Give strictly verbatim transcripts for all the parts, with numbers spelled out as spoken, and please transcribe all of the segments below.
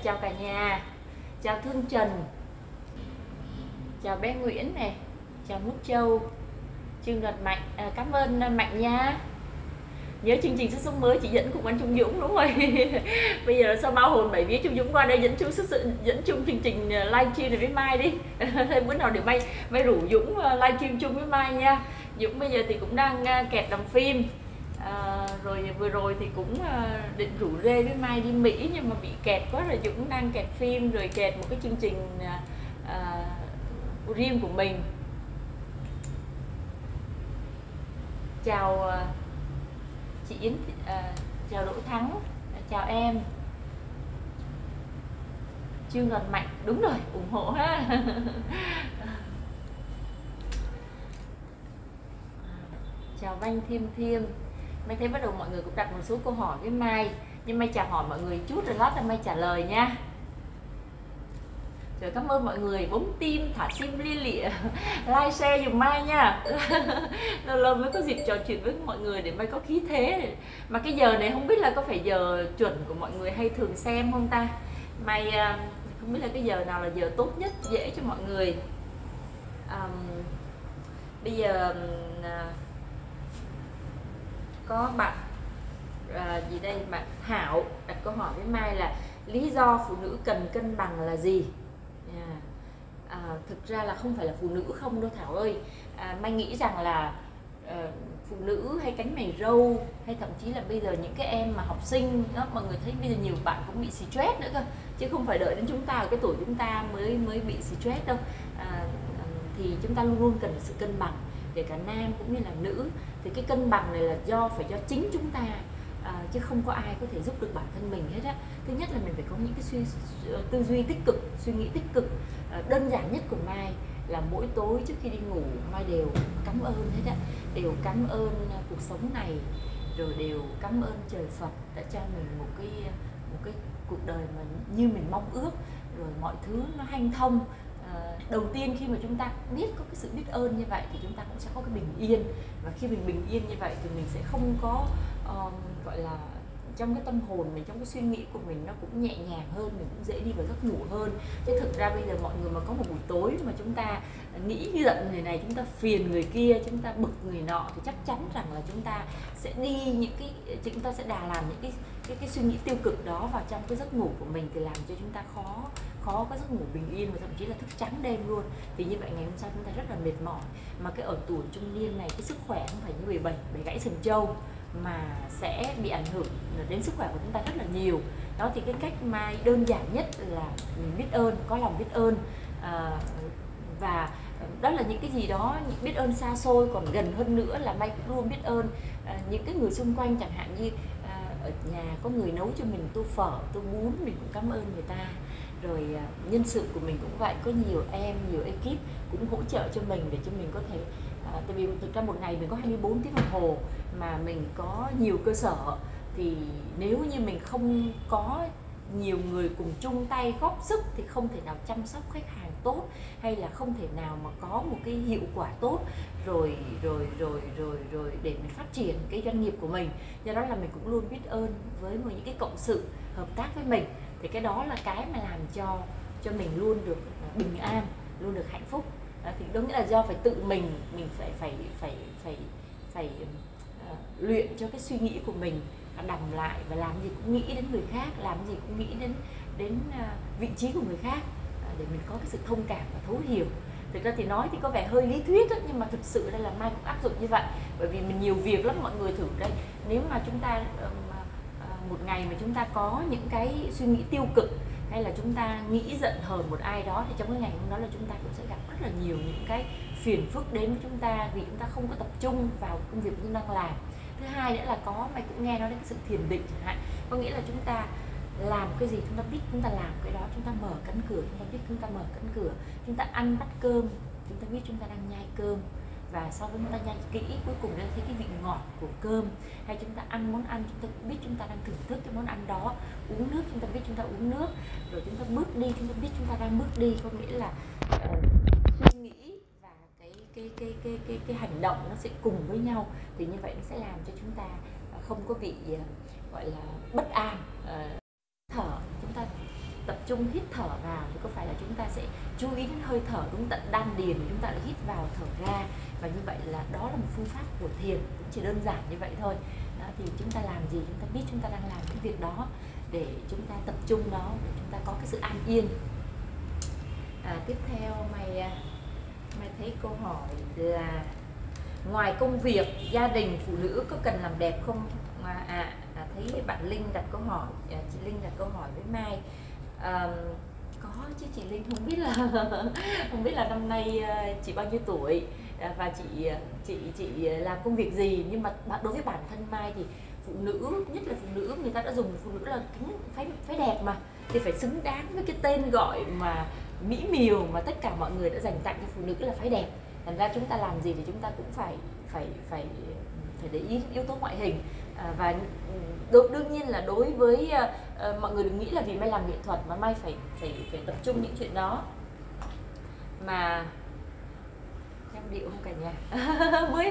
chào cả nhà, chào Thương Trần, chào bé Nguyễn này, chào Mút Châu, Trương Đoàn Mạnh, à, cảm ơn Mạnh nha. Nhớ chương trình Sức Sống Mới chị dẫn cùng anh Trung Dũng, đúng rồi. Bây giờ sao bao hồn bảy vía Trung Dũng qua đây dẫn chung sức dẫn chung chương trình livestream này với Mai đi. Bữa nào để Mai Mai rủ Dũng livestream chung với Mai nha. Dũng bây giờ thì cũng đang kẹt làm phim. À, rồi vừa rồi thì cũng định rủ rê với Mai đi Mỹ nhưng mà bị kẹt quá rồi. Dũng đang kẹt phim rồi kẹt một cái chương trình à, riêng của mình. Chào chị Yến, à, chào Đỗ Thắng, chào em. Trương Đoàn Mạnh, đúng rồi, ủng hộ ha. Chào Vanh Thiêm Thiêm. Mai thấy bắt đầu mọi người cũng đặt một số câu hỏi với Mai, nhưng Mai chào hỏi mọi người chút rồi lát là Mai trả lời nha. Rồi cảm ơn mọi người bấm tim, thả tim li lịa, like share dùm Mai nha. Lâu lâu mới có dịp trò chuyện với mọi người để Mai có khí thế. Mà cái giờ này không biết là có phải giờ chuẩn của mọi người hay thường xem không ta. Mai không biết là cái giờ nào là giờ tốt nhất dễ cho mọi người. um, Bây giờ có bạn à, gì đây, bạn Hảo đặt câu hỏi với Mai là lý do phụ nữ cần cân bằng là gì? À, à, thực ra là không phải là phụ nữ không đâu Thảo ơi. à, Mai nghĩ rằng là à, phụ nữ hay cánh mày râu hay thậm chí là bây giờ những cái em mà học sinh đó, mọi người thấy bây giờ nhiều bạn cũng bị stress nữa cơ, chứ không phải đợi đến chúng ta ở cái tuổi chúng ta mới mới bị stress đâu. à, thì chúng ta luôn luôn cần sự cân bằng, kể cả nam cũng như là nữ. Thì cái cân bằng này là do phải do chính chúng ta, à, chứ không có ai có thể giúp được bản thân mình hết á. Thứ nhất là mình phải có những cái suy tư duy tích cực, suy nghĩ tích cực. à, đơn giản nhất của Mai là mỗi tối trước khi đi ngủ Mai đều cảm ơn hết á, đều cảm ơn cuộc sống này, rồi đều cảm ơn trời Phật đã cho mình một cái một cái cuộc đời mà như mình mong ước, rồi mọi thứ nó hanh thông. À, đầu tiên khi mà chúng ta biết có cái sự biết ơn như vậy thì chúng ta cũng sẽ có cái bình yên, và khi mình bình yên như vậy thì mình sẽ không có um, gọi là trong cái tâm hồn mình, trong cái suy nghĩ của mình nó cũng nhẹ nhàng hơn, mình cũng dễ đi vào giấc ngủ hơn. Chứ thực ra bây giờ mọi người mà có một buổi tối mà chúng ta nghĩ giận người này, chúng ta phiền người kia, chúng ta bực người nọ thì chắc chắn rằng là chúng ta sẽ đi những cái chúng ta sẽ đà làm những cái cái cái suy nghĩ tiêu cực đó vào trong cái giấc ngủ của mình, thì làm cho chúng ta khó khó có giấc ngủ bình yên và thậm chí là thức trắng đêm luôn. Thì như vậy ngày hôm sau chúng ta rất là mệt mỏi, mà cái ở tuổi trung niên này cái sức khỏe không phải như người bệnh bị gãy sừng trâu mà sẽ bị ảnh hưởng đến sức khỏe của chúng ta rất là nhiều. Đó thì cái cách mà đơn giản nhất là mình biết ơn, có lòng biết ơn, à, và đó là những cái gì đó biết ơn xa xôi. Còn gần hơn nữa là Mai cũng luôn biết ơn à, những cái người xung quanh, chẳng hạn như à, ở nhà có người nấu cho mình tô phở, tô bún, mình cũng cảm ơn người ta. Rồi à, nhân sự của mình cũng vậy, có nhiều em, nhiều ekip cũng hỗ trợ cho mình để cho mình có thể à, tại vì thực ra một ngày mình có hai mươi bốn tiếng đồng hồ mà mình có nhiều cơ sở, thì nếu như mình không có nhiều người cùng chung tay góp sức thì không thể nào chăm sóc khách hàng tốt, hay là không thể nào mà có một cái hiệu quả tốt rồi rồi rồi rồi rồi để mình phát triển cái doanh nghiệp của mình. Do đó là mình cũng luôn biết ơn với một những cái cộng sự hợp tác với mình, thì cái đó là cái mà làm cho cho mình luôn được bình an, luôn được hạnh phúc. Đó, thì đúng nghĩa là do phải tự mình mình phải phải phải phải phải uh, luyện cho cái suy nghĩ của mình đầm lại, và làm gì cũng nghĩ đến người khác, làm gì cũng nghĩ đến đến uh, vị trí của người khác, uh, để mình có cái sự thông cảm và thấu hiểu. Thực ra thì nói thì có vẻ hơi lý thuyết đó, nhưng mà thực sự đây là Mai cũng áp dụng như vậy, bởi vì mình nhiều việc lắm mọi người. Thử đây, nếu mà chúng ta um, uh, một ngày mà chúng ta có những cái suy nghĩ tiêu cực, hay là chúng ta nghĩ giận hờn một ai đó, thì trong cái ngày hôm đó là chúng ta cũng sẽ gặp rất là nhiều những cái phiền phức đến với chúng ta, vì chúng ta không có tập trung vào công việc chúng đang làm. Thứ hai nữa là có, Mai cũng nghe nói đến sự thiền định chẳng hạn, có nghĩa là chúng ta làm cái gì chúng ta biết chúng ta làm cái đó, chúng ta mở cánh cửa chúng ta biết chúng ta mở cánh cửa, chúng ta ăn bát cơm chúng ta biết chúng ta đang nhai cơm, và sau đó chúng ta nhai kỹ, cuối cùng là thấy cái vị ngọt của cơm. Hay chúng ta ăn món ăn chúng ta biết chúng ta đang thưởng thức cái món ăn đó, uống nước chúng ta biết chúng ta uống nước, rồi chúng ta bước đi chúng ta biết chúng ta đang bước đi. Có nghĩa là uh, suy nghĩ và cái cái cái cái cái cái hành động nó sẽ cùng với nhau, thì như vậy nó sẽ làm cho chúng ta không có bị uh, gọi là bất an. Uh, thở, chúng ta tập trung hít thở vào thì có phải là chúng ta sẽ chú ý đến hơi thở đúng tận đan điền, chúng ta lại hít vào thở ra, và như vậy là đó là một phương pháp của thiền, cũng chỉ đơn giản như vậy thôi. Đó, thì chúng ta làm gì chúng ta biết chúng ta đang làm cái việc đó để chúng ta tập trung đó, để chúng ta có cái sự an yên. À, tiếp theo mày mày thấy câu hỏi là ngoài công việc, gia đình, phụ nữ có cần làm đẹp không? À, à, à thấy bạn Linh đặt câu hỏi, à, chị Linh đặt câu hỏi với Mai. À, có chứ chị Linh, không biết là không biết là năm nay chị bao nhiêu tuổi và chị chị chị làm công việc gì, nhưng mà đối với bản thân Mai thì phụ nữ, nhất là phụ nữ, người ta đã dùng phụ nữ là phải phải đẹp mà, thì phải xứng đáng với cái tên gọi mà mỹ miều mà tất cả mọi người đã dành tặng cho phụ nữ là phải đẹp. Thành ra chúng ta làm gì thì chúng ta cũng phải phải phải phải để ý yếu tố ngoại hình. À, và đương nhiên là đối với uh, mọi người đừng nghĩ là vì Mai làm nghệ thuật mà Mai phải phải phải tập trung những chuyện đó. Mà em điệu không cả nhà mới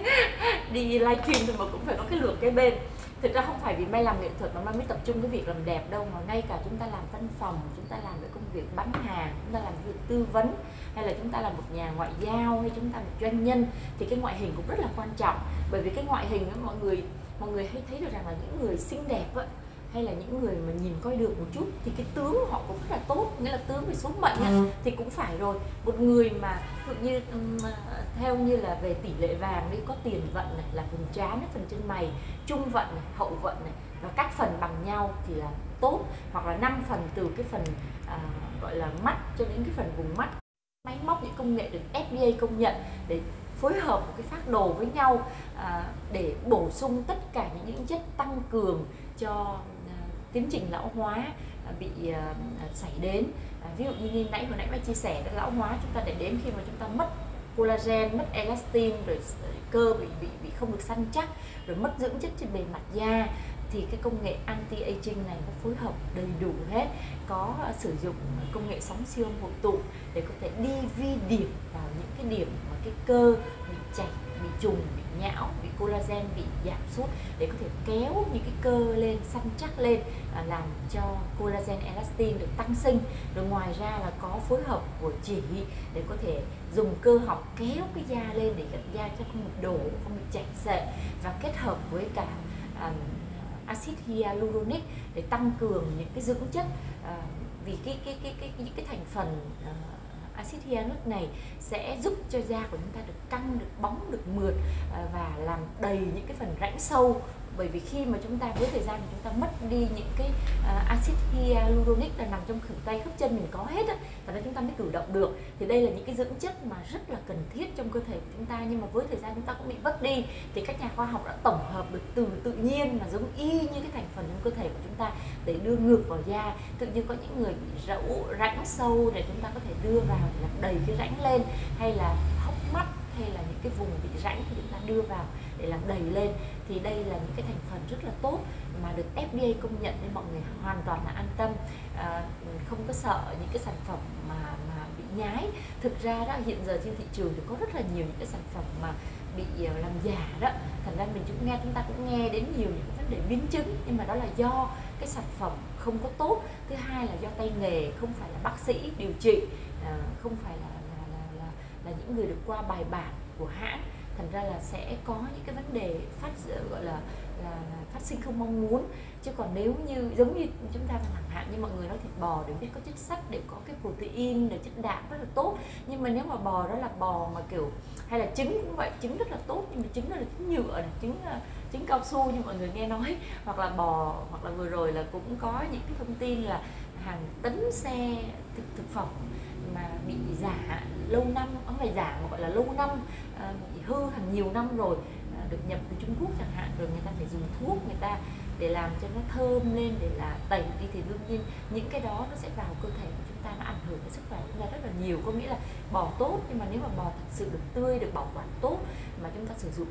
đi livestream thì mà cũng phải có cái lược cái bên. Thực ra không phải vì Mai làm nghệ thuật mà Mai mới tập trung cái việc làm đẹp đâu, mà ngay cả chúng ta làm văn phòng, chúng ta làm cái công việc bán hàng, chúng ta làm việc tư vấn, hay là chúng ta là một nhà ngoại giao, hay chúng ta là một doanh nhân, thì cái ngoại hình cũng rất là quan trọng. Bởi vì cái ngoại hình đó, mọi người mọi người hay thấy được rằng là những người xinh đẹp á, hay là những người mà nhìn coi được một chút thì cái tướng của họ cũng rất là tốt, nghĩa là tướng về số mệnh á, thì cũng phải rồi. Một người mà tự như um, theo như là về tỷ lệ vàng đi, có tiền vận này là phần trán, phần chân mày, trung vận này, hậu vận này, và các phần bằng nhau thì là tốt, hoặc là năm phần từ cái phần à, gọi là mắt cho đến cái phần vùng mắt. Máy móc, những công nghệ được ép đê a công nhận để phối hợp một cái phác đồ với nhau, à, để bổ sung tất cả những, những chất tăng cường cho à, tiến trình lão hóa à, bị à, xảy đến. À, ví dụ như nãy hồi nãy Mai chia sẻ, lão hóa chúng ta để đến khi mà chúng ta mất collagen, mất elastin, rồi cơ bị bị bị không được săn chắc, rồi mất dưỡng chất trên bề mặt da, thì cái công nghệ anti-aging này nó phối hợp đầy đủ hết, có sử dụng công nghệ sóng siêu âm hội tụ để có thể đi vi điểm vào những cái điểm mà cái cơ bị chảy, bị trùng, bị nhão, bị collagen bị giảm sút, để có thể kéo những cái cơ lên, săn chắc lên, à, làm cho collagen elastin được tăng sinh. Rồi ngoài ra là có phối hợp của chỉ để có thể dùng cơ học kéo cái da lên để cái da cho không bị đổ, không bị chảy xệ, và kết hợp với cả um, axit hyaluronic để tăng cường những cái dưỡng chất, à, vì cái cái cái cái những cái thành phần uh, axit hyaluronic này sẽ giúp cho da của chúng ta được căng, được bóng, được mượt, uh, và làm đầy những cái phần rãnh sâu. Bởi vì khi mà chúng ta với thời gian mà chúng ta mất đi những cái uh, axit hyaluronic là nằm trong khuỷu tay, khớp chân mình có hết á, và nên chúng ta mới cử động được. Thì đây là những cái dưỡng chất mà rất là cần thiết trong cơ thể của chúng ta, nhưng mà với thời gian chúng ta cũng bị mất đi. Thì các nhà khoa học đã tổng hợp được từ tự nhiên mà giống y như cái thành phần trong cơ thể của chúng ta để đưa ngược vào da. Tự nhiên có những người bị rẫu rãnh sâu để chúng ta có thể đưa vào để làm đầy cái rãnh lên, hay là hốc mắt, hay là những cái vùng bị rãnh thì chúng ta đưa vào để làm đầy lên. Thì đây là những cái thành phần rất là tốt mà được ép đê a công nhận, nên mọi người hoàn toàn là an tâm, à, không có sợ những cái sản phẩm mà mà bị nhái. Thực ra đó, hiện giờ trên thị trường thì có rất là nhiều những cái sản phẩm mà bị làm giả đó, thành ra mình chúng nghe chúng ta cũng nghe đến nhiều những vấn đề biến chứng, nhưng mà đó là do cái sản phẩm không có tốt. Thứ hai là do tay nghề, không phải là bác sĩ điều trị, à, không phải là là, là là là những người được qua bài bản của hãng, thành ra là sẽ có những cái vấn đề phát gọi là, là, là phát sinh không mong muốn. Chứ còn nếu như giống như chúng ta chẳng hạn như mọi người nói thịt bò đều biết có chất sắt, đều có cái protein, đều chất đạm rất là tốt, nhưng mà nếu mà bò đó là bò mà kiểu, hay là trứng cũng vậy, trứng rất là tốt, nhưng mà trứng đó là trứng nhựa này, trứng trứng cao su như mọi người nghe nói, hoặc là bò, hoặc là vừa rồi là cũng có những cái thông tin là hàng tấn xe thực, thực phẩm mà bị giả lâu năm, không phải giả mà gọi là lâu năm, à, bị hư hàng nhiều năm rồi, à, được nhập từ Trung Quốc chẳng hạn, rồi người ta phải dùng thuốc người ta để làm cho nó thơm lên, để là tẩy đi, thì đương nhiên những cái đó nó sẽ vào cơ thể của chúng ta, nó ảnh hưởng đến sức khỏe của chúng ta rất là nhiều. Có nghĩa là bò tốt, nhưng mà nếu mà bò thật sự được tươi, được bảo quản tốt, mà chúng ta sử dụng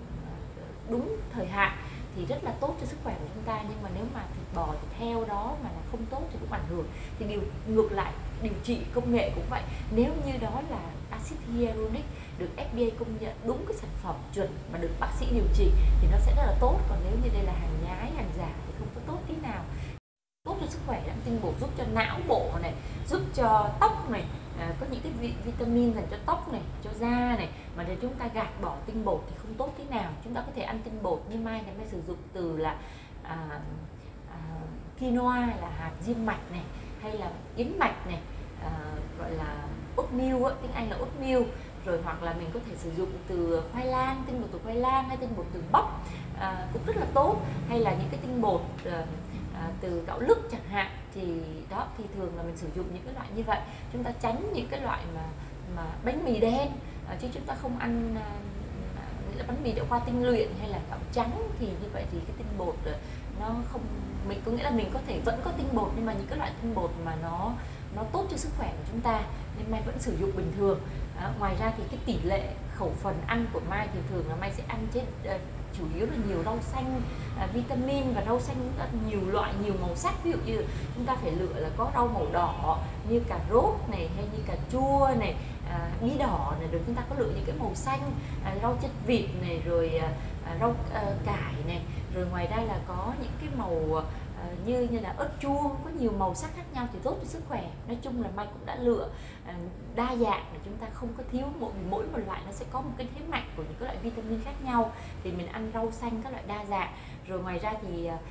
đúng thời hạn thì rất là tốt cho sức khỏe của chúng ta. Nhưng mà nếu mà thịt bò, thịt heo đó mà là không tốt thì cũng ảnh hưởng. Thì điều ngược lại, điều trị công nghệ cũng vậy, nếu như đó là axit hyaluronic được ép đê a công nhận đúng cái sản phẩm chuẩn mà được bác sĩ điều trị thì nó sẽ rất là tốt. Còn nếu như đây là hàng nhái, hàng giả thì không có tốt tí nào. tốt cho sức khỏe, ăn tinh bột giúp cho não bộ này, giúp cho tóc này, à, có những cái vi, vitamin dành cho tóc này, cho da này, mà nếu chúng ta gạt bỏ tinh bột thì không tốt thế nào. Chúng ta có thể ăn tinh bột như Mai này, Mai sử dụng từ là à, à, quinoa là hạt diêm mạch này, hay là yến mạch này, à, gọi là oatmeal, tiếng Anh là oatmeal, rồi hoặc là mình có thể sử dụng từ khoai lang, tinh bột từ khoai lang hay tinh bột từ bắp, à, cũng rất là tốt, hay là những cái tinh bột à, à, từ gạo lứt chẳng hạn. Thì đó, thì thường là mình sử dụng những cái loại như vậy. Chúng ta tránh những cái loại mà mà bánh mì đen, à, chứ chúng ta không ăn à, là bánh mì đã qua tinh luyện hay là gạo trắng, thì như vậy thì cái tinh bột nó không, mình có nghĩa là mình có thể vẫn có tinh bột, nhưng mà những cái loại tinh bột mà nó nó tốt cho sức khỏe của chúng ta nên Mai vẫn sử dụng bình thường. À, ngoài ra thì cái tỷ lệ khẩu phần ăn của Mai thì thường là Mai sẽ ăn trên uh, chủ yếu là nhiều rau xanh, uh, vitamin, và rau xanh cũng rất nhiều loại, nhiều màu sắc. Ví dụ như chúng ta phải lựa là có rau màu đỏ như cà rốt này, hay như cà chua này, à, bí đỏ này, rồi chúng ta có lựa những cái màu xanh, à, rau chất vịt này, rồi à, rau à, cải này, rồi ngoài ra là có những cái màu à, như như là ớt chuông, có nhiều màu sắc khác nhau thì tốt cho sức khỏe. Nói chung là Mai cũng đã lựa à, đa dạng để chúng ta không có thiếu, mỗi mỗi một loại nó sẽ có một cái thế mạnh của những cái loại vitamin khác nhau, thì mình ăn rau xanh các loại đa dạng. Rồi ngoài ra thì à,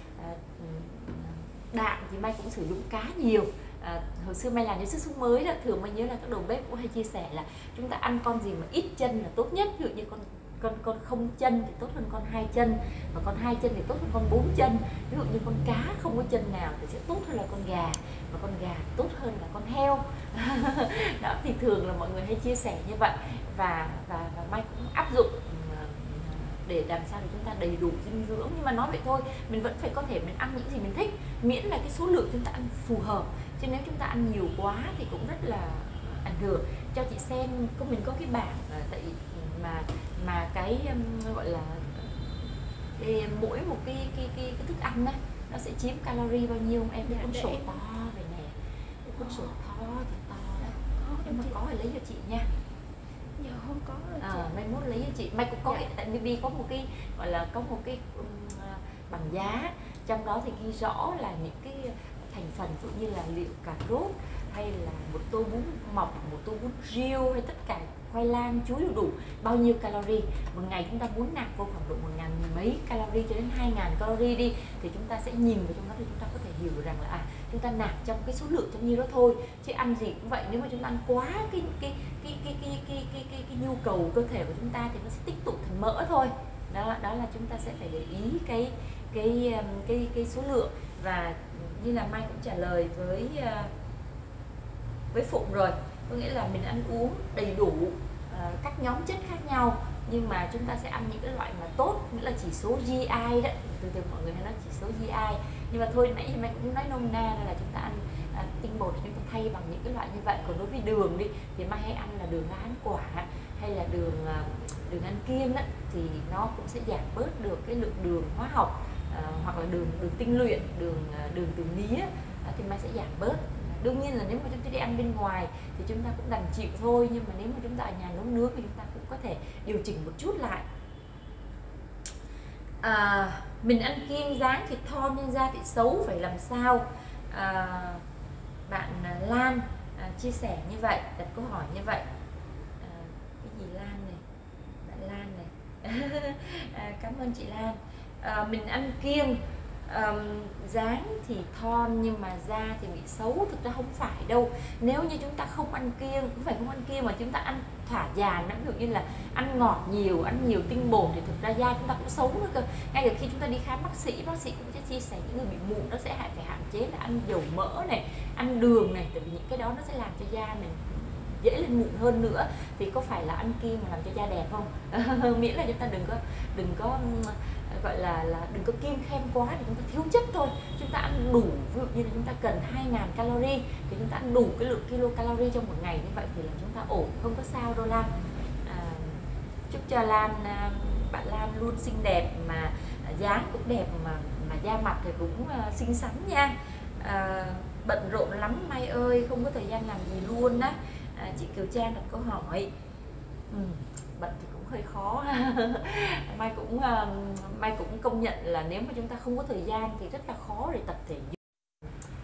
đạm thì Mai cũng sử dụng cá nhiều. À, hồi xưa Mai làm những sức sống mới đó, thường Mai nhớ là các đầu bếp cũng hay chia sẻ là chúng ta ăn con gì mà ít chân là tốt nhất. Ví dụ như con con con không chân thì tốt hơn con hai chân, và con hai chân thì tốt hơn con bốn chân. Ví dụ như con cá không có chân nào thì sẽ tốt hơn là con gà, và con gà tốt hơn là con heo. Đó, thì thường là mọi người hay chia sẻ như vậy, và và, và Mai cũng áp dụng để làm sao để chúng ta đầy đủ dinh dưỡng. Nhưng mà nói vậy thôi, mình vẫn phải có thể mình ăn những gì mình thích, miễn là cái số lượng chúng ta ăn phù hợp. Chứ nếu chúng ta ăn nhiều quá thì cũng rất là ảnh hưởng. Cho chị xem, có mình có cái bảng tại mà mà cái um, gọi là cái, mỗi một cái cái, cái cái thức ăn ấy, nó sẽ chiếm calorie bao nhiêu. Em cái cuốn sổ to về nè, cái cuốn sổ to thì to đó. Em mà có thì lấy cho chị nha. Giờ không có rồi chị. À, mai mốt lấy cho chị. Mai cũng có, dạ. Tại Bibi có một cái gọi là có một cái um, bằng giá, trong đó thì ghi rõ là những cái thành phần, ví dụ như là liệu cà rốt, hay là một tô bún mọc, một tô bún riêu, hay tất cả khoai lang, chuối đủ, đủ bao nhiêu calorie. Một ngày chúng ta muốn nạp vô khoảng độ một ngàn mấy calorie cho đến hai ngàn calorie đi, thì chúng ta sẽ nhìn vào trong đó thì chúng ta có thể hiểu rằng là à, chúng ta nạp trong cái số lượng trong như đó thôi. Chứ ăn gì cũng vậy, nếu mà chúng ta ăn quá cái cái cái cái cái cái cái, cái, cái nhu cầu cơ thể của chúng ta thì nó sẽ tích tụ thành mỡ thôi. Đó, đó là chúng ta sẽ phải để ý cái cái cái cái, cái số lượng. Và như là Mai cũng trả lời với với Phụng rồi, có nghĩa là mình ăn uống đầy đủ uh, các nhóm chất khác nhau, nhưng mà chúng ta sẽ ăn những cái loại mà tốt, nghĩa là chỉ số giê i đó. Từ từ mọi người hay nói chỉ số giê i, nhưng mà thôi nãy Mai cũng nói nôm na là chúng ta ăn uh, tinh bột chúng ta thay bằng những cái loại như vậy. Còn đối với đường đi thì Mai hay ăn là đường lá ăn quả, hay là đường uh, đường ăn kiêng đó, thì nó cũng sẽ giảm bớt được cái lượng đường hóa học, uh, hoặc là đường đường tinh luyện, đường uh, đường từ mía, uh, thì Mai sẽ giảm bớt. Đương nhiên là nếu mà chúng ta đi ăn bên ngoài thì chúng ta cũng đành chịu thôi, nhưng mà nếu mà chúng ta ở nhà nấu nướng thì chúng ta cũng có thể điều chỉnh một chút lại. À, mình ăn kiêng dáng thịt thon nhưng da thịt xấu phải làm sao? À, bạn Lan à, chia sẻ như vậy, đặt câu hỏi như vậy. À, cái gì Lan này? Bạn Lan này. À, cảm ơn chị Lan. À, mình ăn kiêng Um, dáng thì thon nhưng mà da thì bị xấu, thực ra không phải đâu. Nếu như chúng ta không ăn kiêng, cũng phải không ăn kiêng mà chúng ta ăn thỏa dàn, ví dụ như là ăn ngọt nhiều, ăn nhiều tinh bột, thì thực ra da chúng ta cũng xấu nữa cơ. Ngay từ khi chúng ta đi khám bác sĩ, bác sĩ cũng sẽ chia sẻ những người bị mụn nó sẽ phải hạn chế là ăn dầu mỡ này, ăn đường này, tại vì những cái đó nó sẽ làm cho da mình dễ lên mụn hơn nữa. Thì có phải là ăn kiêng mà làm cho da đẹp không? Miễn là chúng ta đừng có đừng có gọi là là đừng có kiêng khem quá thì chúng ta thiếu chất thôi. Chúng ta ăn đủ, ví dụ như là chúng ta cần hai ngàn calorie thì chúng ta ăn đủ cái lượng kilocalorie trong một ngày, như vậy thì là chúng ta ổn, không có sao đâu Lan. À, chúc cho Lan, bạn Lan luôn xinh đẹp, mà dáng cũng đẹp, mà mà da mặt thì cũng uh, xinh xắn nha. À, bận rộn lắm Mai ơi, không có thời gian làm gì luôn đó. À, chị Kiều Trang đặt câu hỏi. Ừ, bận thì cũng hơi khó. Mai cũng uh, Mai cũng công nhận là nếu mà chúng ta không có thời gian thì rất là khó để tập thể dục,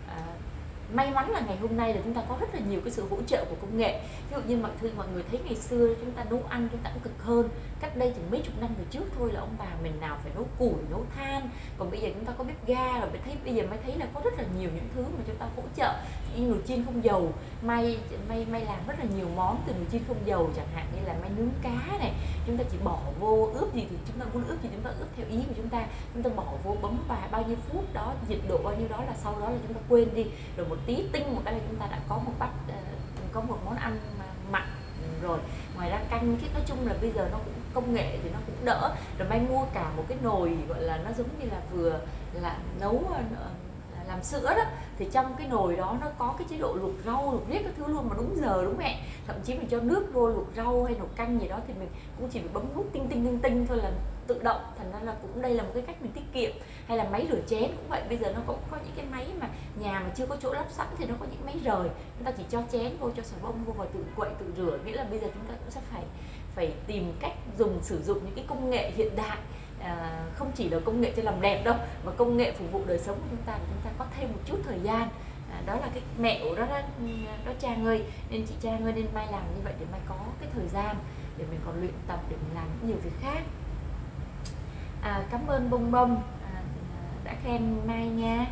may mắn là ngày hôm nay là chúng ta có rất là nhiều cái sự hỗ trợ của công nghệ. Ví dụ như mọi thứ mọi người thấy ngày xưa chúng ta nấu ăn chúng ta cũng cực hơn, cách đây chỉ mấy chục năm về trước thôi là ông bà mình nào phải nấu củi nấu than, còn bây giờ chúng ta có bếp ga rồi, mới thấy bây giờ mới thấy là có rất là nhiều những thứ mà chúng ta hỗ trợ như nồi chiên không dầu. May may may làm rất là nhiều món từ nồi chiên không dầu, chẳng hạn như là may nướng cá này, chúng ta chỉ bỏ vô ướp gì thì chúng ta muốn ướp gì chúng ta ướp theo ý của chúng ta, chúng ta bỏ vô bấm vài bao nhiêu phút đó, nhiệt độ bao nhiêu đó là sau đó là chúng ta quên đi, rồi một tí tinh một cái là chúng ta đã có một bát uh, có một món ăn mặn rồi. Ngoài ra canh cái nói chung là bây giờ nó cũng công nghệ thì nó cũng đỡ, rồi may mua cả một cái nồi gọi là nó giống như là vừa là nấu uh, làm sữa đó, thì trong cái nồi đó nó có cái chế độ luộc rau luộc riết các thứ luôn mà đúng giờ đúng hẹn, thậm chí mình cho nước vô luộc rau hay nấu canh gì đó thì mình cũng chỉ bấm nút tinh tinh tinh tinh thôi là tự động, thành ra là cũng đây là một cái cách mình tiết kiệm. Hay là máy rửa chén cũng vậy, bây giờ nó cũng có những cái máy mà nhà mà chưa có chỗ lắp sẵn thì nó có những máy rời, chúng ta chỉ cho chén vô, cho xà bông vô và tự quậy tự rửa, nghĩa là bây giờ chúng ta cũng sẽ phải phải tìm cách dùng sử dụng những cái công nghệ hiện đại. À, không chỉ là công nghệ cho làm đẹp đâu mà công nghệ phục vụ đời sống của chúng ta, để chúng ta có thêm một chút thời gian. À, đó là cái mẹo đó, đó đó Trang ơi, nên chị Trang ơi nên Mai làm như vậy để Mai có cái thời gian để mình còn luyện tập, để mình làm nhiều việc khác. À, cảm ơn Bông Bông à, đã khen Mai nha.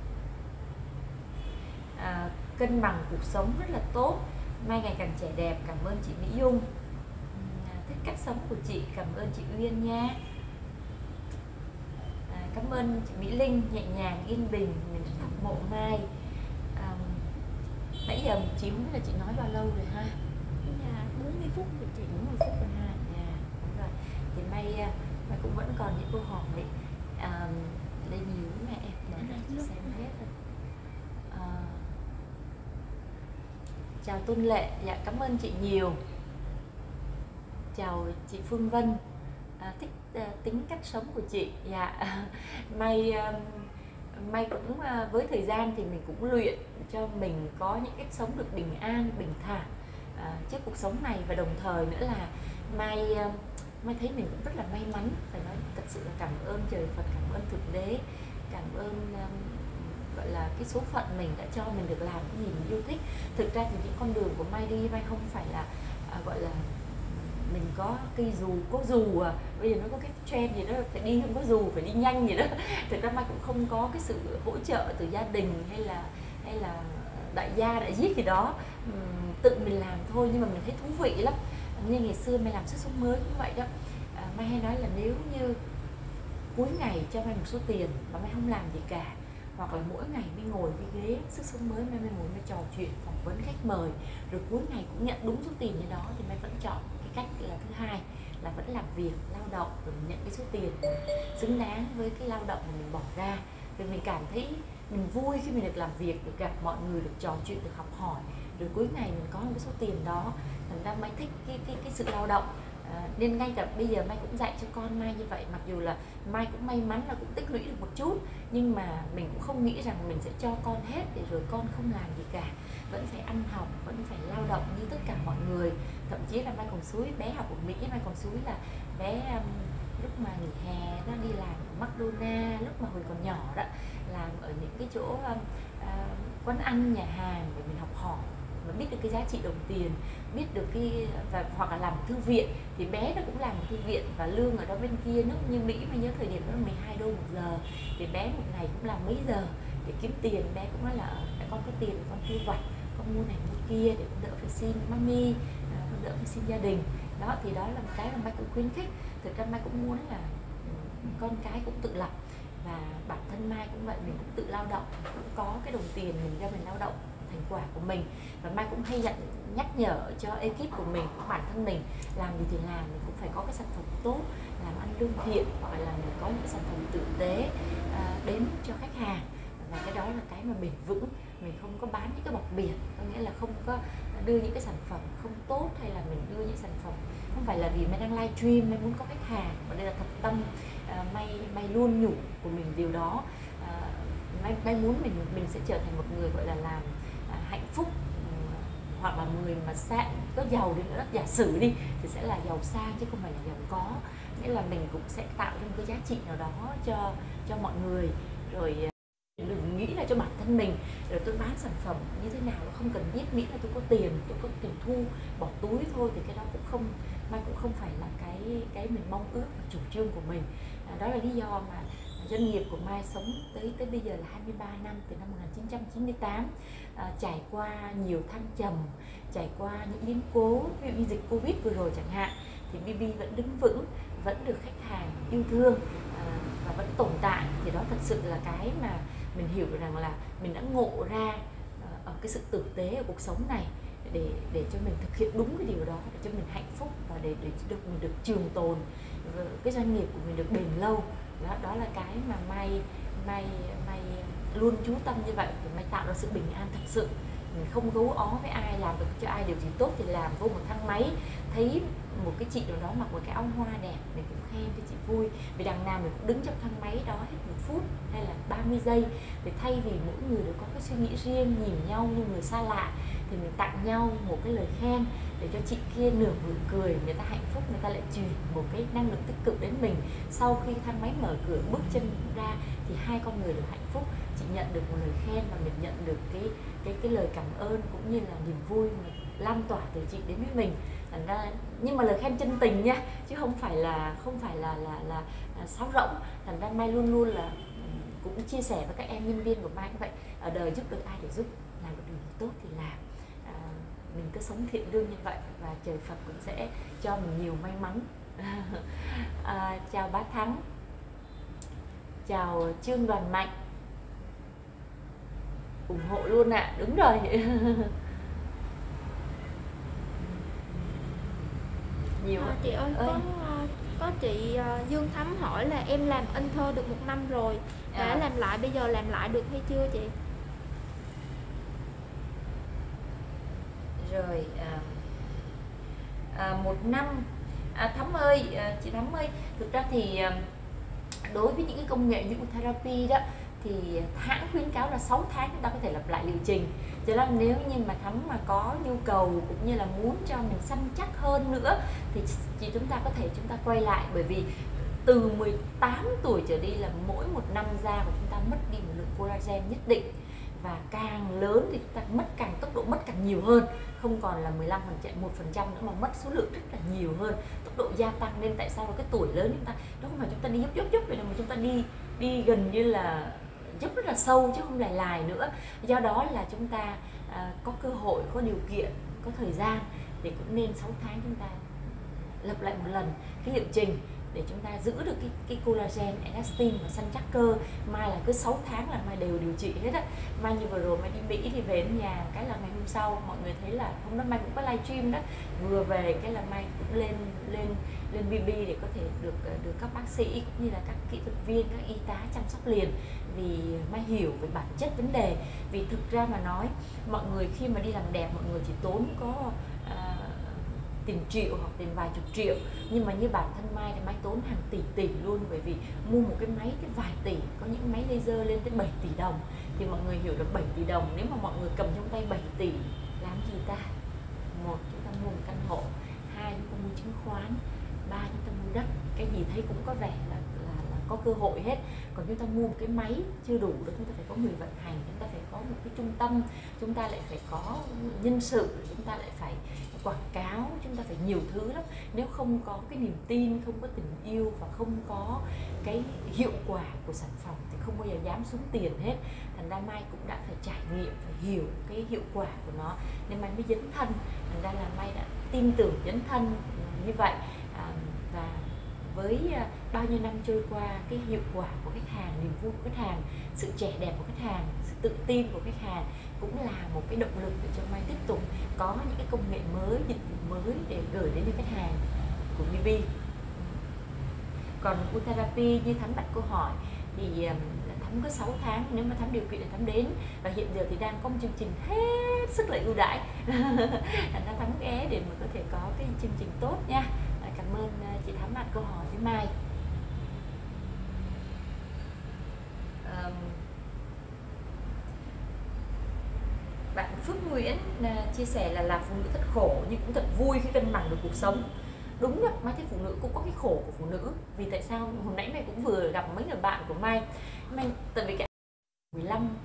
À, cân bằng cuộc sống rất là tốt, Mai ngày càng trẻ đẹp, cảm ơn chị Mỹ Dung. À, thích cách sống của chị, cảm ơn chị Uyên nha. À, cảm ơn chị Mỹ Linh, nhẹ nhàng yên bình, mình rất hâm mộ Mai. À, nãy giờ chị không biết là chị nói bao lâu rồi ha? Dạ bốn mươi phút rồi chị. bốn mươi phút rồi ha. Dạ, đúng rồi. Thì Mai Mai cũng vẫn còn những câu hỏi à, đây nhiều mẹ em để chị xem hết rồi. À, chào Tôn Lệ, dạ cảm ơn chị nhiều. Chào chị Phương Vân, à, thích uh, tính cách sống của chị. Dạ May uh, May cũng uh, với thời gian thì mình cũng luyện cho mình có những cách sống được bình an, bình thản uh, trước cuộc sống này, và đồng thời nữa là May uh, Mai thấy mình cũng rất là may mắn, phải nói thật sự là cảm ơn trời Phật, cảm ơn Thượng Đế, cảm ơn um, gọi là cái số phận mình đã cho mình được làm cái gì mình yêu thích. Thực ra thì những con đường của Mai đi, Mai không phải là à, gọi là mình có cây dù, có dù à, bây giờ nó có cái trend gì đó phải đi không có dù, phải đi nhanh gì đó. Thực ra Mai cũng không có cái sự hỗ trợ từ gia đình hay là hay là đại gia đại giết gì đó, uhm, tự mình làm thôi, nhưng mà mình thấy thú vị lắm. Như ngày xưa Mai làm sức sống mới cũng vậy đó. À, Mai hay nói là nếu như cuối ngày cho Mai một số tiền mà Mai không làm gì cả, hoặc là mỗi ngày mới ngồi cái ghế sức sống mới, Mai mới ngồi Mai trò chuyện phỏng vấn khách mời, rồi cuối ngày cũng nhận đúng số tiền như đó, thì Mai vẫn chọn cái cách là thứ hai, là vẫn làm việc lao động rồi mình nhận cái số tiền xứng đáng với cái lao động mà mình bỏ ra. Vì mình cảm thấy mình vui khi mình được làm việc, được gặp mọi người, được trò chuyện, được học hỏi, rồi cuối ngày mình có một cái số tiền đó, thành ra Mai thích cái cái cái sự lao động. À, nên ngay cả bây giờ Mai cũng dạy cho con Mai như vậy, mặc dù là Mai cũng may mắn là cũng tích lũy được một chút, nhưng mà mình cũng không nghĩ rằng mình sẽ cho con hết để rồi con không làm gì cả, vẫn phải ăn học, vẫn phải lao động như tất cả mọi người. Thậm chí là Mai còn xúi bé học ở Mỹ, Mai còn xúi là bé um, lúc mà nghỉ hè nó đi làm ở McDonald's, lúc mà hồi còn nhỏ đó, làm ở những cái chỗ um, uh, quán ăn, nhà hàng để mình học hỏi và biết được cái giá trị đồng tiền, biết được cái và hoặc là làm thư viện, thì bé nó cũng làm một thư viện và lương ở đó bên kia nước như Mỹ, mà nhớ thời điểm đó là mười hai đô một giờ, thì bé một ngày cũng làm mấy giờ để kiếm tiền. Bé cũng nói là đã con có tiền con tiêu vặt, con mua này mua kia để con đỡ phải xin mami, con đỡ phải xin gia đình đó. Thì đó là một cái mà Mai cũng khuyến khích. Thực ra Mai cũng muốn là con cái cũng tự lập, và bản thân Mai cũng vậy, mình cũng tự lao động, cũng có cái đồng tiền mình ra mình lao động thành quả của mình. Và Mai cũng hay nhận nhắc nhở cho ekip của mình, của bản thân mình, làm gì thì làm mình cũng phải có cái sản phẩm tốt, làm ăn lương thiện, hoặc là mình có những sản phẩm tử tế à, đến cho khách hàng. Và cái đó là cái mà bền vững, mình không có bán những cái bọc biển, có nghĩa là không có đưa những cái sản phẩm không tốt, hay là mình đưa những sản phẩm không phải là vì Mai đang live stream Mai muốn có khách hàng, mà đây là thật tâm. À, Mai Mai luôn nhủ của mình điều đó. À, Mai, Mai muốn mình mình sẽ trở thành một người gọi là làm à, hạnh phúc, hoặc là người mà sang có giàu đi nữa, giả sử đi thì sẽ là giàu sang chứ không phải là giàu có, nghĩa là mình cũng sẽ tạo ra một cái giá trị nào đó cho cho mọi người. Rồi đừng nghĩ là cho bản thân mình, rồi tôi bán sản phẩm như thế nào nó không cần biết, miễn là tôi có tiền, tôi có tiền thu bỏ túi thôi, thì cái đó cũng không Mai cũng không phải là cái cái mình mong ước và chủ trương của mình. À, đó là lý do mà doanh nghiệp của Mai sống tới tới bây giờ là hai mươi ba năm, từ năm một nghìn chín trăm chín mươi tám, à, trải qua nhiều thăng trầm, trải qua những biến cố, ví dụ như dịch Covid vừa rồi chẳng hạn, thì bê bê vẫn đứng vững, vẫn được khách hàng yêu thương, à, và vẫn tồn tại. Thì đó thật sự là cái mà mình hiểu rằng là mình đã ngộ ra à, ở cái sự tử tế ở cuộc sống này, để để cho mình thực hiện đúng cái điều đó, để cho mình hạnh phúc và để để được mình được trường tồn, cái doanh nghiệp của mình được bền lâu. Đó, đó là cái mà Mai Mai Mai luôn chú tâm như vậy, để Mai tạo ra sự bình an thật sự. Mình không gấu ó với ai, làm được cho ai điều gì tốt thì làm. Vô một thang máy thấy một cái chị nào đó mặc một cái áo hoa đẹp, mình cũng khen cho chị vui, vì đằng nào mình cũng đứng trong thang máy đó hết một phút hay là ba mươi giây, thì thay vì mỗi người đều có cái suy nghĩ riêng, nhìn nhau như người xa lạ, thì mình tặng nhau một cái lời khen để cho chị kia nửa nụ cười, người ta hạnh phúc, người ta lại truyền một cái năng lượng tích cực đến mình. Sau khi thang máy mở cửa bước chân ra thì hai con người đều hạnh phúc, chị nhận được một lời khen và mình nhận được cái cái cái lời cảm ơn cũng như là niềm vui mà lan tỏa từ chị đến với mình. Thành ra, nhưng mà lời khen chân tình nha, chứ không phải là không phải là là là, là sáo rỗng. Thành ra Mai luôn luôn là cũng chia sẻ với các em nhân viên của Mai cũng vậy, ở đời giúp được ai để giúp, làm được điều tốt thì làm. À, mình cứ sống thiện lương như vậy và trời Phật cũng sẽ cho mình nhiều may mắn. À, chào Bá Thắng, chào Trương Đoàn Mạnh, ủng hộ luôn ạ. À. Đúng rồi. Nhiều à, chị ơi, ơi. có có chị Dương Thắm hỏi là em làm in thơ được một năm rồi, đã à. làm lại bây giờ làm lại được hay chưa chị? Rồi à, à, một năm à, Thắm ơi, à, chị Thắm ơi, thực ra thì đối với những cái công nghệ như therapy đó thì hãng khuyến cáo là sáu tháng chúng ta có thể lặp lại liệu trình. Cho nên nếu như mà Thắm mà có nhu cầu cũng như là muốn cho mình săn chắc hơn nữa thì chị chúng ta có thể chúng ta quay lại, bởi vì từ mười tám tuổi trở đi là mỗi một năm da của chúng ta mất đi một lượng collagen nhất định, và càng lớn thì chúng ta mất càng tốc độ mất càng nhiều hơn, không còn là mười lăm phần trăm, một phần trăm nữa mà mất số lượng rất là nhiều hơn, tốc độ gia tăng. Nên tại sao cái tuổi lớn chúng ta, nó không phải chúng ta đi dốc dốc dốc, mà chúng ta đi đi gần như là dốc rất là sâu chứ không lài lài nữa. Do đó là chúng ta à, có cơ hội, có điều kiện, có thời gian thì cũng nên sáu tháng chúng ta lặp lại một lần cái liệu trình để chúng ta giữ được cái, cái collagen, elastin và săn chắc cơ. Mai là cứ sáu tháng là Mai đều điều trị hết á. Mai như vừa rồi Mai đi Mỹ thì về đến nhà cái là ngày hôm sau mọi người thấy là hôm đó Mai cũng có livestream đó, vừa về cái là Mai cũng lên lên lên bê bê để có thể được được các bác sĩ cũng như là các kỹ thuật viên, các y tá chăm sóc liền, vì Mai hiểu về bản chất vấn đề. Vì thực ra mà nói, mọi người khi mà đi làm đẹp mọi người chỉ tốn có à, tiền triệu hoặc tiền vài chục triệu, nhưng mà như bản thân Mai thì Mai tốn hàng tỷ tỷ luôn, bởi vì mua một cái máy cái vài tỷ, có những máy laser lên tới bảy tỷ đồng. Thì mọi người hiểu được bảy tỷ đồng, nếu mà mọi người cầm trong tay bảy tỷ làm gì ta? Một, chúng ta mua một căn hộ, hai, chúng ta mua chứng khoán, ba, chúng ta mua đất, cái gì thấy cũng có vẻ là, là, là có cơ hội hết. Còn chúng ta mua một cái máy chưa đủ đâu, chúng ta phải có người vận hành, chúng ta phải có một cái trung tâm, chúng ta lại phải có nhân sự, chúng ta lại phải quảng cáo, chúng ta phải nhiều thứ lắm. Nếu không có cái niềm tin, không có tình yêu và không có cái hiệu quả của sản phẩm thì không bao giờ dám xuống tiền hết. Thành ra Mai cũng đã phải trải nghiệm, phải hiểu cái hiệu quả của nó nên Mai mới dấn thân. Thành ra là Mai đã tin tưởng dấn thân như vậy. À, và với bao nhiêu năm trôi qua, cái hiệu quả của khách hàng, niềm vui của khách hàng, sự trẻ đẹp của khách hàng, sự tự tin của khách hàng cũng là một cái động lực để cho Mai tiếp tục có những cái công nghệ mới, dịch vụ mới để gửi đến cho khách hàng của bê bê. Còn Utherapy như Thắm đặt câu hỏi thì Thắm có sáu tháng, nếu mà Thắm điều kiện thì Thắm đến, và hiện giờ thì đang có một chương trình hết sức là ưu đãi. Thành ra Thắm ghé để mà có thể có cái chương trình tốt nha. Cảm ơn chị Thắm đặt câu hỏi với Mai. Um, bạn Phước Nguyễn uh, chia sẻ là làm phụ nữ thật khổ nhưng cũng thật vui khi cân bằng được cuộc sống. Đúng rồi, Mai thấy phụ nữ cũng có cái khổ của phụ nữ. Vì tại sao hồi nãy Mai cũng vừa gặp mấy người bạn của Mai, Mai tại vì cái mười lăm hoặc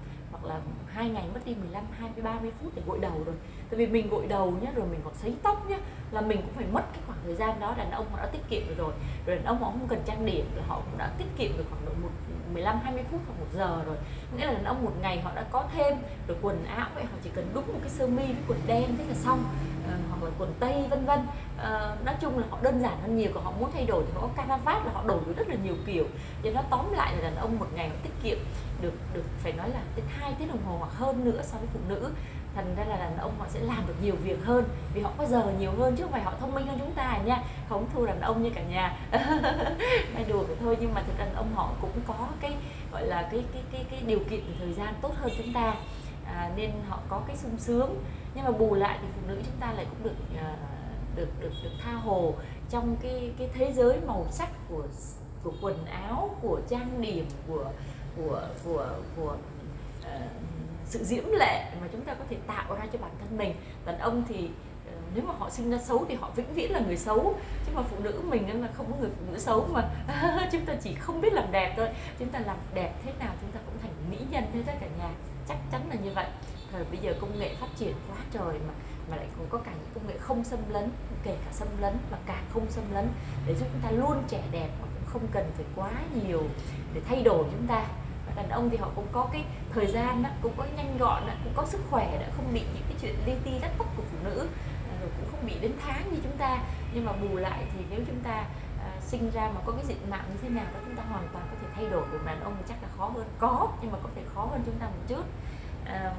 hoặc là hai ngày mất đi mười lăm, hai mươi, ba mươi phút để gội đầu rồi. Tại vì mình gội đầu nhá, rồi mình còn sấy tóc nhá, là mình cũng phải mất cái khoảng thời gian đó. Đàn ông họ đã tiết kiệm được rồi, rồi đàn ông họ không cần trang điểm là họ cũng đã tiết kiệm được khoảng độ một mười lăm, hai mươi phút hoặc một giờ rồi. Nghĩa là đàn ông một ngày họ đã có thêm được quần áo vậy, họ chỉ cần đúng một cái sơ mi với quần đen thế là xong, à, hoặc là quần tây vân vân. À, nói chung là họ đơn giản hơn nhiều. Còn họ muốn thay đổi thì họ có caravat, là họ đổi được rất là nhiều kiểu. Cho nó tóm lại là đàn ông một ngày họ tiết kiệm được được phải nói là đến hai tiếng đồng hồ hoặc hơn nữa so với phụ nữ. Thành ra là đàn ông họ sẽ làm được nhiều việc hơn vì họ có giờ nhiều hơn, chứ không phải họ thông minh hơn chúng ta nha. Không thua đàn ông như cả nhà. Nói đùa vậy thôi, nhưng mà thực đàn ông họ cũng có cái gọi là cái cái cái cái điều kiện về thời gian tốt hơn chúng ta, à, nên họ có cái sung sướng. Nhưng mà bù lại thì phụ nữ chúng ta lại cũng được uh, được được được tha hồ trong cái cái thế giới màu sắc của của quần áo, của trang điểm, của của của của uh, sự diễm lệ mà chúng ta có thể tạo ra cho bản thân mình. Đàn ông thì uh, nếu mà họ sinh ra xấu thì họ vĩnh viễn là người xấu, chứ mà phụ nữ mình là không có người phụ nữ xấu mà. Chúng ta chỉ không biết làm đẹp thôi. Chúng ta làm đẹp thế nào chúng ta cũng thành mỹ nhân thế tất cả nhà, chắc chắn là như vậy. Thời bây giờ công nghệ phát triển quá trời mà mà lại còn có cả những công nghệ không xâm lấn, kể cả xâm lấn và cả không xâm lấn, để giúp chúng ta luôn trẻ đẹp mà cũng không cần phải quá nhiều để thay đổi chúng ta. Và đàn ông thì họ cũng có cái thời gian đó, cũng có nhanh gọn đó, cũng có sức khỏe đã, không bị những cái chuyện li ti lắt tóc của phụ nữ, rồi cũng không bị đến tháng như chúng ta. Nhưng mà bù lại thì nếu chúng ta à, sinh ra mà có cái diện mạo như thế nào đó, chúng ta hoàn toàn có thể thay đổi được. Đàn ông thì chắc là khó hơn, có nhưng mà có thể khó hơn chúng ta một chút. À,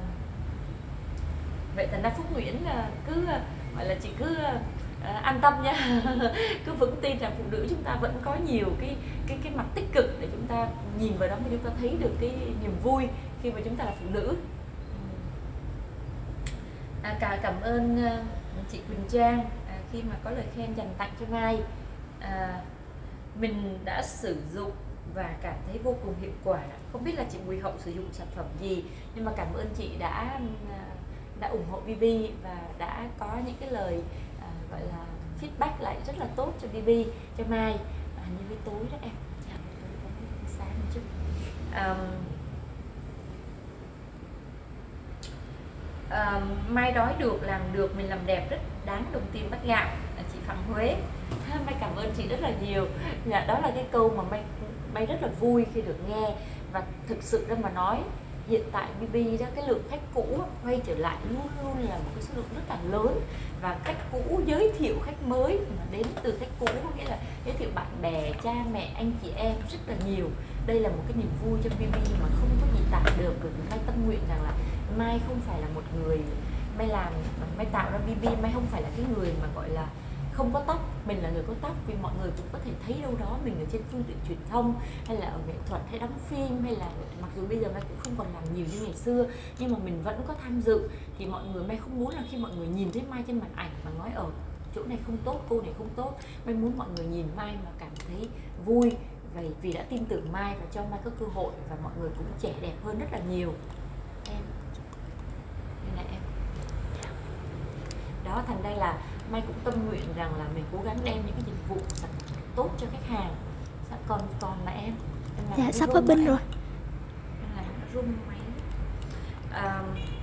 vậy thành ra Phúc Nguyễn cứ gọi là chị cứ uh, an tâm nha. Cứ vững tin rằng phụ nữ chúng ta vẫn có nhiều cái cái cái mặt tích cực để chúng ta nhìn vào đó mà chúng ta thấy được cái niềm vui khi mà chúng ta là phụ nữ. À, cả cảm ơn uh, chị Quỳnh Trang à, khi mà có lời khen dành tặng cho Mai. À, mình đã sử dụng và cảm thấy vô cùng hiệu quả. Không biết là chị Bùi Hậu sử dụng sản phẩm gì, nhưng mà cảm ơn chị đã đã ủng hộ bê bê và đã có những cái lời à, gọi là feedback lại rất là tốt cho bê bê, cho Mai. À, như cái tối đó em, à, tối có sáng một chút. Um, um, Mai đói được, làm được, mình làm đẹp rất đáng đồng tiền bát gạo. À, chị Phạm Huế, Mai cảm ơn chị rất là nhiều. Dạ, đó là cái câu mà Mai Mai rất là vui khi được nghe. Và thực sự ra mà nói, hiện tại bê bê đó, cái lượng khách cũ quay trở lại luôn luôn là một cái số lượng rất là lớn, và khách cũ giới thiệu khách mới mà đến từ khách cũ, nghĩa là giới thiệu bạn bè, cha mẹ, anh chị em rất là nhiều. Đây là một cái niềm vui cho bê bê mà không có gì tả được. Bởi vì Mai tâm nguyện rằng là Mai không phải là một người, Mai làm, Mai tạo ra bê bê, Mai không phải là cái người mà gọi là không có tóc. Mình là người có tóc, vì mọi người cũng có thể thấy đâu đó mình ở trên phương tiện truyền thông, hay là ở nghệ thuật, hay đóng phim, hay là mặc dù bây giờ Mai cũng không còn làm nhiều như ngày xưa, nhưng mà mình vẫn có tham dự. Thì mọi người, Mai không muốn là khi mọi người nhìn thấy Mai trên màn ảnh mà nói ở chỗ này không tốt, cô này không tốt. Mai muốn mọi người nhìn Mai mà cảm thấy vui, vì, vì đã tin tưởng Mai và cho Mai có cơ hội, và mọi người cũng trẻ đẹp hơn rất là nhiều. Em đây này em. Đó, thành ra là Mai cũng tâm nguyện rằng là mình cố gắng đem những cái dịch vụ sản phẩm tốt cho khách hàng. Còn còn mà em, em dạ sắp hết pin rồi. Em làm nó rung máy. À,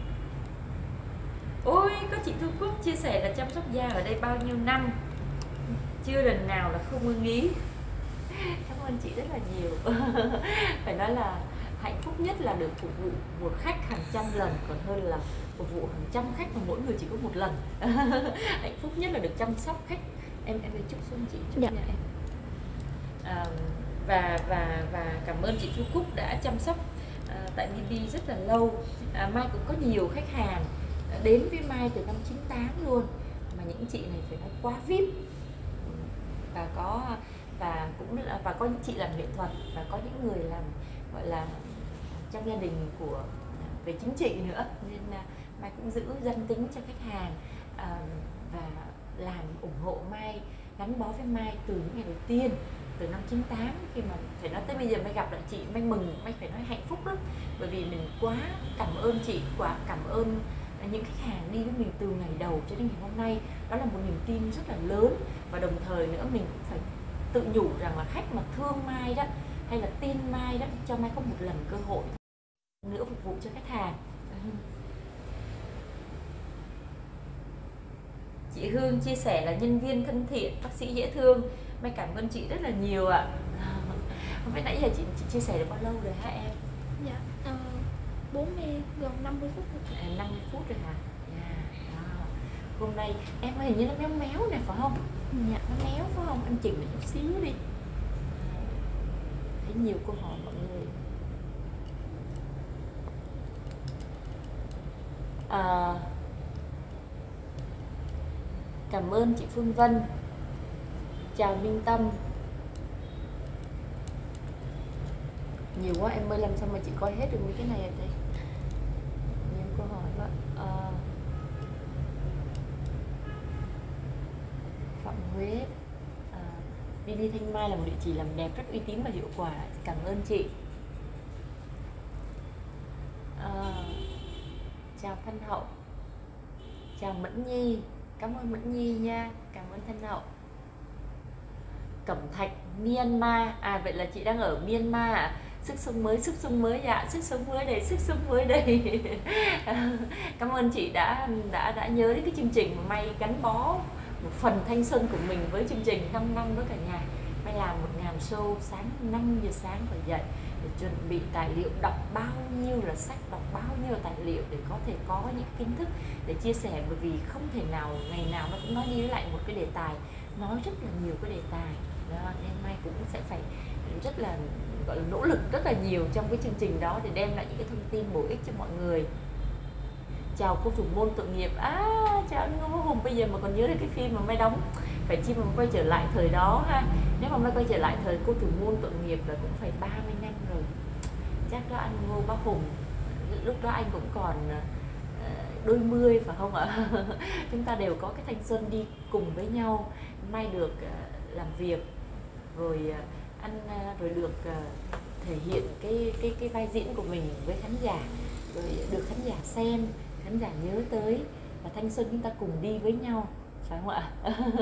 ôi, có chị Thu Cúc chia sẻ là chăm sóc da ở đây bao nhiêu năm, chưa lần nào là không ưng ý. Cảm ơn chị rất là nhiều. Phải nói là hạnh phúc nhất là được phục vụ một khách hàng trăm lần, còn hơn là phục vụ hàng trăm khách mà mỗi người chỉ có một lần. Hạnh phúc nhất là được chăm sóc khách. Em em đi chúc xuân chị chúc dạ. Nhà em. À, và và và cảm ơn chị Thu Cúc đã chăm sóc à, tại bê bê rất là lâu. À, Mai cũng có nhiều khách hàng đến với Mai từ năm chín tám luôn, mà những chị này phải nói quá vê i pê, và có và cũng là và có những chị làm nghệ thuật, và có những người làm gọi là trong gia đình của về chính trị nữa, nên Mai cũng giữ danh tính cho khách hàng, à, và làm ủng hộ Mai, gắn bó với Mai từ những ngày đầu tiên, từ năm chín tám. Khi mà phải nói tới bây giờ Mai gặp lại chị, Mai mừng, Mai phải nói hạnh phúc lắm, bởi vì mình quá cảm ơn chị, quá cảm ơn những khách hàng đi với mình từ ngày đầu cho đến ngày hôm nay. Đó là một niềm tin rất là lớn, và đồng thời nữa mình cũng phải tự nhủ rằng là khách mà thương Mai đó, hay là tin Mai đó, cho Mai có một lần cơ hội nữa phục vụ cho khách hàng. Chị Hương chia sẻ là nhân viên thân thiện, bác sĩ dễ thương. Mai cảm ơn chị rất là nhiều ạ. Không biết nãy giờ chị, chị chia sẻ được bao lâu rồi hả em? Dạ, uh, bốn mươi, gần năm mươi phút rồi. À, năm mươi phút rồi hả? Yeah, đó. Hôm nay em hình như nó méo méo nè phải không? Dạ. Nó méo phải không? Anh chỉnh lại chút xíu đi. Thấy nhiều câu hỏi mọi người. À, cảm ơn chị Phương Vân. Chào Minh Tâm. Nhiều quá em ơi, làm sao mà chị coi hết được mấy cái này ở đây. Nhiều câu hỏi quá. À, Phạm Huế. à, bê bê Thanh Mai là một địa chỉ làm đẹp rất uy tín và hiệu quả. Cảm ơn chị. à, Chào Thanh Hậu. Chào Mẫn Nhi. Cảm ơn Mẫn Nhi nha. Cảm ơn Thanh Hậu. Cẩm Thạch, Myanmar. À vậy là chị đang ở Myanmar à? Sức sống mới, sức sống mới dạ, sức sống mới đây, sức sống mới đây. Cảm ơn chị đã đã đã nhớ đến cái chương trình mà Mai gắn bó một phần thanh xuân của mình với chương trình năm năm với cả nhà. Mai làm một ngàn show sáng năm giờ sáng phải dậy để chuẩn bị tài liệu, đọc bao nhiêu là sách, đọc bao nhiêu tài liệu để có thể có những kiến thức để chia sẻ, bởi vì không thể nào ngày nào nó cũng nói đi lại một cái đề tài, nói rất là nhiều cái đề tài. Đó, nên Mai cũng sẽ phải rất là gọi là nỗ lực rất là nhiều trong cái chương trình đó để đem lại những cái thông tin bổ ích cho mọi người. Chào cô thủ môn tội nghiệp. À, chào anh Ngô Hùng. Bây giờ mà còn nhớ được cái phim mà Mai đóng, phải chi mà quay trở lại thời đó ha. Nếu mà Mai quay trở lại thời cô thủ môn tội nghiệp là cũng phải ba mươi năm rồi. Chắc đó anh Ngô Bá Hùng, lúc đó anh cũng còn đôi mươi phải không ạ? Chúng ta đều có cái thanh xuân đi cùng với nhau. Mai được làm việc rồi anh rồi được thể hiện cái cái cái vai diễn của mình với khán giả, rồi được khán giả xem, khán giả nhớ tới, và thanh xuân chúng ta cùng đi với nhau phải không ạ?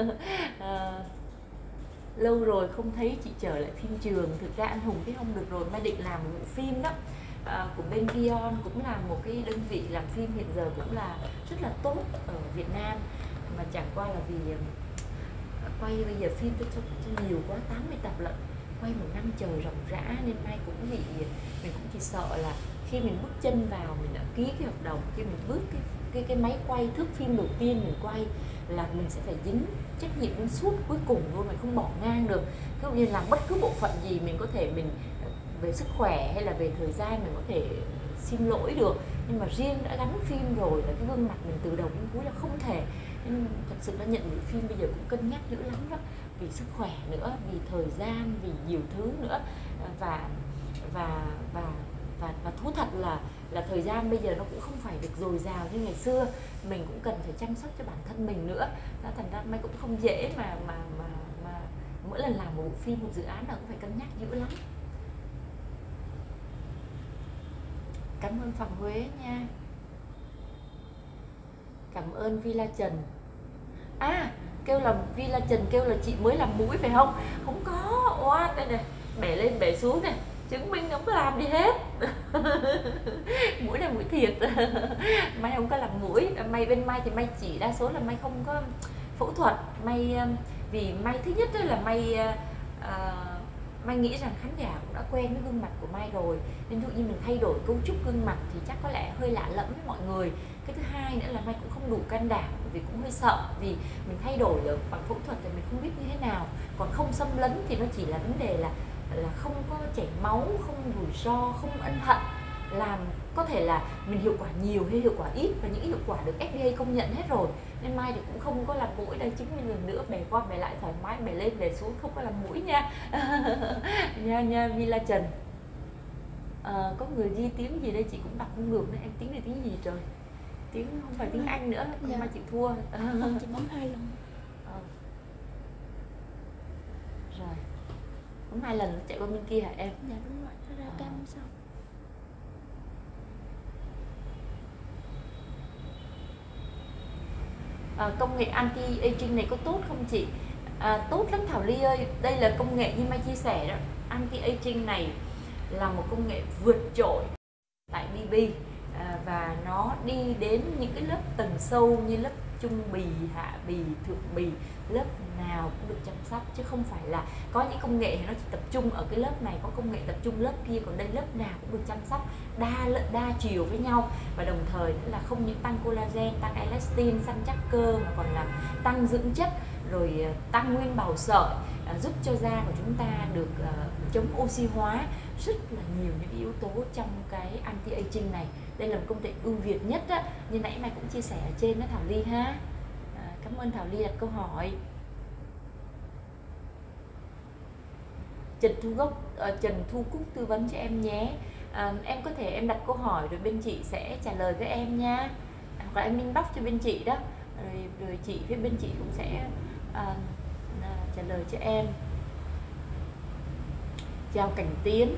à, lâu rồi không thấy chị trở lại phim trường. Thực ra anh Hùng thấy không được rồi, Mai định làm một bộ phim đó à, của bên Vion, cũng là một cái đơn vị làm phim hiện giờ cũng là rất là tốt ở Việt Nam, mà chẳng qua là vì quay bây giờ phim tôi cho, cho nhiều quá, tám mươi tập lận, quay một năm trời ròng rã, nên Mai cũng bị, mình cũng chỉ sợ là khi mình bước chân vào, mình đã ký cái hợp đồng, khi mình bước cái cái cái máy quay thước phim đầu tiên mình quay là mình sẽ phải dính trách nhiệm đến suốt cuối cùng luôn, mình không bỏ ngang được. Ví dụ như làm bất cứ bộ phận gì mình có thể, mình về sức khỏe hay là về thời gian mình có thể xin lỗi được, nhưng mà riêng đã gắn phim rồi là cái gương mặt mình từ đầu đến cuối là không thể. Nên thật sự đã nhận được phim bây giờ cũng cân nhắc dữ lắm đó, vì sức khỏe nữa, vì thời gian, vì nhiều thứ nữa, và và và và và thú thật là là thời gian bây giờ nó cũng không phải được dồi dào như ngày xưa, mình cũng cần phải chăm sóc cho bản thân mình nữa. Đó, thành ra Mai cũng không dễ mà mà mà mà mỗi lần làm một bộ phim, một dự án nào cũng phải cân nhắc dữ lắm. Cảm ơn Phạm Huế nha. Cảm ơn Villa Trần. À, kêu là Villa Trần kêu là chị mới làm mũi phải không? Không có, oa đây này, bẻ lên bẻ xuống này, chứng minh không có làm gì hết. Mũi này mũi thiệt. Mai không có làm mũi, Mai bên Mai thì Mai chỉ đa số là Mai không có phẫu thuật. Mai vì Mai thứ nhất là Mai uh, Mai nghĩ rằng khán giả cũng đã quen với gương mặt của Mai rồi, nên ví dụ như mình thay đổi cấu trúc gương mặt thì chắc có lẽ hơi lạ lẫm với mọi người. Cái thứ hai nữa là Mai cũng không đủ can đảm, vì cũng hơi sợ, vì mình thay đổi được bằng phẫu thuật thì mình không biết như thế nào, còn không xâm lấn thì nó chỉ là vấn đề là là không có chảy máu, không rủi ro, không ân hận, làm có thể là mình hiệu quả nhiều hay hiệu quả ít, và những hiệu quả được ép đê a công nhận hết rồi, nên Mai thì cũng không có làm mũi đây. Chứng minh lần nữa, bẻ qua bẻ lại thoải mái, bẻ lên bẻ xuống, không có làm mũi nha. Nha nha Villa Trần. À, có người ghi tiếng gì đây chị cũng đọc không được nữa, em tiếng này tiếng gì trời, tiếng không phải tiếng Anh nữa, không. Dạ. Mai chị thua. Không, chị bấm hai lần. À. Rồi bấm hai lần chạy qua bên kia hả em? Dạ đúng rồi, nó ra à. Cam xong. À, công nghệ anti-aging này có tốt không chị? À, tốt lắm Thảo Ly ơi, đây là công nghệ như Mai chia sẻ đó. Anti-aging này là một công nghệ vượt trội tại bê bê à, và nó đi đến những cái lớp tầng sâu như lớp trung bì, hạ bì, thượng bì, lớp nào cũng được chăm sóc, chứ không phải là có những công nghệ thì nó chỉ tập trung ở cái lớp này, có công nghệ tập trung lớp kia, còn đây lớp nào cũng được chăm sóc đa đa chiều với nhau. Và đồng thời nữa là không những tăng collagen, tăng elastin, săn chắc cơ, mà còn là tăng dưỡng chất, rồi tăng nguyên bào sợi, à, giúp cho da của chúng ta được uh, chống oxy hóa, rất là nhiều những yếu tố trong cái anti-aging này. Đây là một công nghệ ưu việt nhất á, như nãy mày cũng chia sẻ ở trên đó Thảo Ly ha. À, cảm ơn Thảo Ly đặt câu hỏi. Trần Thu Gốc, uh, Trần Thu Cúc tư vấn cho em nhé. À, em có thể em đặt câu hỏi rồi bên chị sẽ trả lời với em nha, hoặc là em inbox cho bên chị đó, rồi, rồi chị phía bên chị cũng sẽ uh, uh, trả lời cho em. Chào Cảnh Tiến,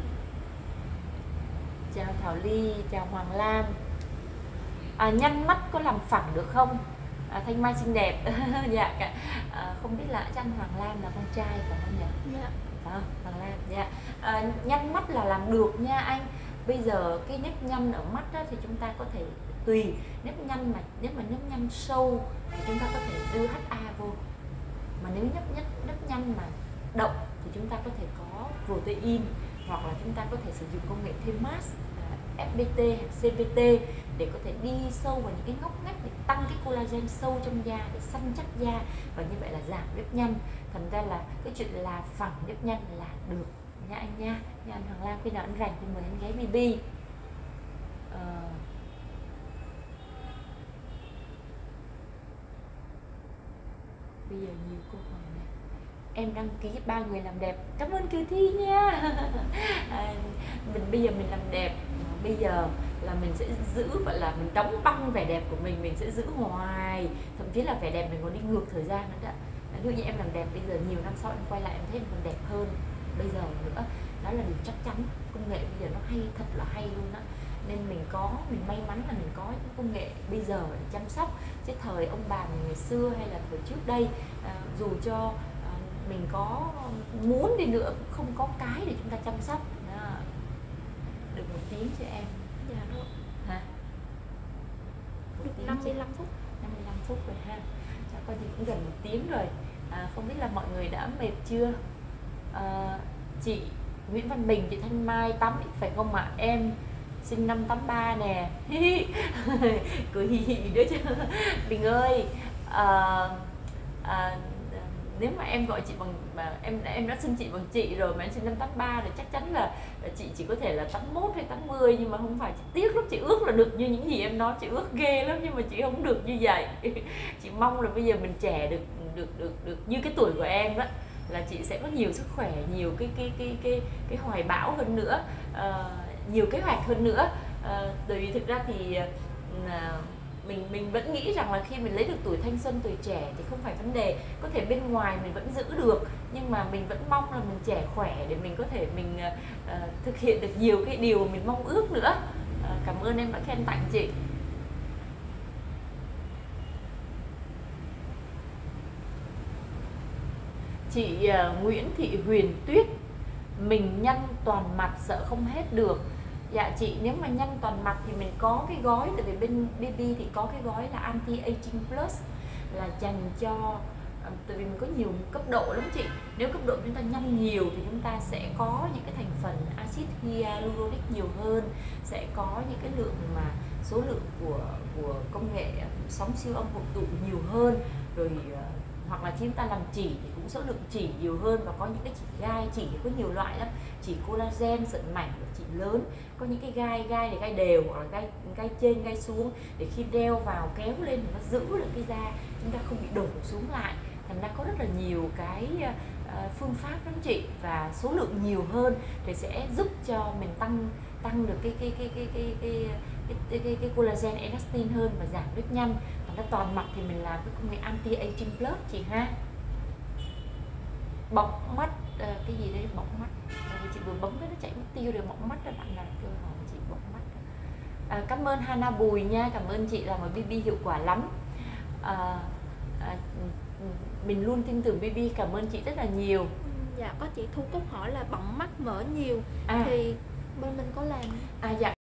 chào Thảo Ly, chào Hoàng Lam. À, nhăn mắt có làm phẳng được không? À, Thanh Mai xinh đẹp. Dạ cả. À, không biết là Trăn Hoàng Lam là con trai phải không nhỉ? Dạ. À, Hoàng Lam. Dạ. À, nhăn mắt là làm được nha anh. Bây giờ cái nếp nhăn ở mắt đó, thì chúng ta có thể tùy nếp nhăn, mà nếu mà nếp nhăn sâu thì chúng ta có thể đưa hát a vô, mà nếu nếp nhăn nếp nhăn mà động thì chúng ta có thể có protein, hoặc là chúng ta có thể sử dụng công nghệ thêm mask, ép pê tê hoặc xê pê tê để có thể đi sâu vào những cái ngóc ngách để tăng cái collagen sâu trong da, để săn chắc da, và như vậy là giảm nếp nhăn. Thành ra là cái chuyện là phẳng nếp nhăn là được nha anh nha. Nha anh Hoàng Lam, khi nào anh rảnh thì mời anh ghé bê bê. Ờ... Bây giờ nhiều câu hỏi này. Em đăng ký ba người làm đẹp. Cảm ơn Kiều Thi nha. À, mình bây giờ mình làm đẹp, bây giờ là mình sẽ giữ, gọi là mình đóng băng vẻ đẹp của mình, mình sẽ giữ hoài, thậm chí là vẻ đẹp mình còn đi ngược thời gian nữa đó. Ví dụ như em làm đẹp bây giờ, nhiều năm sau em quay lại em thấy em còn đẹp hơn bây giờ nữa, đó là điều chắc chắn. Công nghệ bây giờ nó hay, thật là hay luôn á, nên mình có, mình may mắn là mình có những công nghệ bây giờ để chăm sóc. Chứ thời ông bà mình ngày xưa hay là thời trước đây, à, dù cho à, mình có muốn đi nữa cũng không có cái để chúng ta chăm sóc. Đó. Được một tiếng cho em. Dạ rồi. Hả? Một Được năm mươi lăm phút. năm mươi lăm phút rồi ha. Chắc coi như cũng gần một tiếng rồi. À, không biết là mọi người đã mệt chưa? À, chị Nguyễn Văn Bình, chị Thanh Mai tám x phải không ạ? Em sinh năm tám ba nè. Cười hì hì nữa chứ. Bình ơi, à, à, nếu mà em gọi chị bằng, mà em em đã xưng chị bằng chị rồi mà em sinh năm tám ba thì chắc chắn là chị chỉ có thể là tám mốt hay tám mươi, nhưng mà không phải. Chị tiếc lắm, chị ước là được như những gì em nói, chị ước ghê lắm, nhưng mà chị không được như vậy. Chị mong là bây giờ mình trẻ được được được được như cái tuổi của em đó, là chị sẽ có nhiều sức khỏe, nhiều cái cái cái cái cái hoài bão hơn nữa, uh, nhiều kế hoạch hơn nữa. Uh, bởi vì thực ra thì uh, mình mình vẫn nghĩ rằng là khi mình lấy được tuổi thanh xuân, tuổi trẻ thì không phải vấn đề, có thể bên ngoài mình vẫn giữ được, nhưng mà mình vẫn mong là mình trẻ khỏe để mình có thể mình uh, thực hiện được nhiều cái điều mình mong ước nữa. Uh, cảm ơn em đã khen tặng chị. Chị uh, Nguyễn Thị Huyền Tuyết, mình nhăn toàn mặt sợ không hết được. Dạ chị, nếu mà nhăn toàn mặt thì mình có cái gói, tại vì bên bê bê thì có cái gói là Anti-Aging Plus, là dành cho, tại vì mình có nhiều cấp độ lắm chị. Nếu cấp độ chúng ta nhăn nhiều thì chúng ta sẽ có những cái thành phần axit hyaluronic nhiều hơn, sẽ có những cái lượng mà số lượng của của công nghệ sóng siêu âm hội tụ nhiều hơn, rồi hoặc là chúng ta làm chỉ thì cũng số lượng chỉ nhiều hơn, và có những cái chỉ gai, chỉ có nhiều loại lắm, chỉ collagen sợi mảnh, chỉ lớn, có những cái gai gai để gai đều, hoặc là gai gai trên gai xuống, để khi đeo vào kéo lên thì nó giữ được cái da chúng ta không bị đổ xuống lại. Thành ra có rất là nhiều cái uh, phương pháp lắm chị, và số lượng nhiều hơn thì sẽ giúp cho mình tăng tăng được cái cái cái cái cái cái cái, cái, cái, cái collagen elastin hơn và giảm nếp nhăn. Thành ra toàn mặt thì mình làm cái công nghệ Anti-Aging Plus chị ha. Bóng mắt, uh, cái gì đấy bóng mắt, uh, chị vừa bấm cái nó chạy mất tiêu rồi, bóng mắt các bạn là cơ hỏi chị bóng mắt. À, cảm ơn Hana Bùi nha, cảm ơn chị làm ở bê bê hiệu quả lắm. À, à, mình luôn tin tưởng bê bê, cảm ơn chị rất là nhiều. Dạ, có chị Thu Cúc hỏi là bọng mắt mở nhiều, à. thì bên mình có làm. À dạ,